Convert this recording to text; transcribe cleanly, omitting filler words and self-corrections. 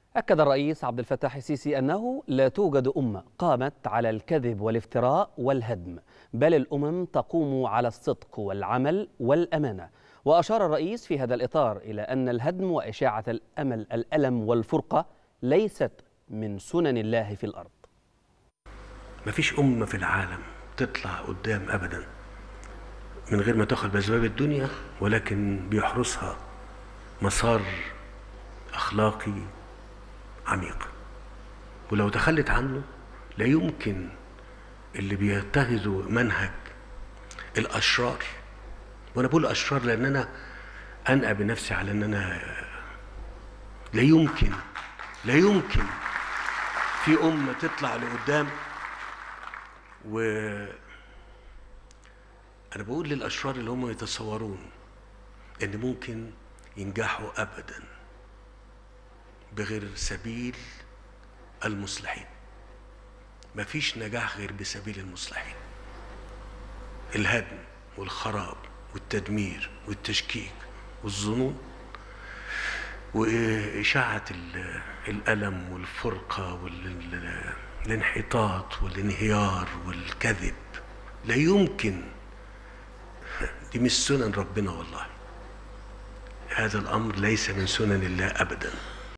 أكد الرئيس عبد الفتاح السيسي أنه لا توجد أمة قامت على الكذب والافتراء والهدم، بل الأمم تقوم على الصدق والعمل والأمانة. وأشار الرئيس في هذا الإطار إلى أن الهدم وإشاعة الألم والفرقة ليست من سنن الله في الأرض. مفيش أمة في العالم تطلع قدام أبدا من غير ما تاخد بأسباب الدنيا، ولكن بيحرسها مسار أخلاقي عميق، ولو تخلت عنه لا يمكن اللي بيتخذوا منهج الأشرار، وأنا بقول أشرار لأن أنا أنأى بنفسي على أن أنا لا يمكن في أمة تطلع لقدام. وأنا بقول للأشرار اللي هم يتصورون أن ممكن ينجحوا أبدا بغير سبيل المصلحين. مفيش نجاح غير بسبيل المصلحين. الهدم والخراب والتدمير والتشكيك والظنون وإشاعة الألم والفرقة والانحطاط والانهيار والكذب لا يمكن. دي مش سنن ربنا والله. هذا الأمر ليس من سنن الله أبدا.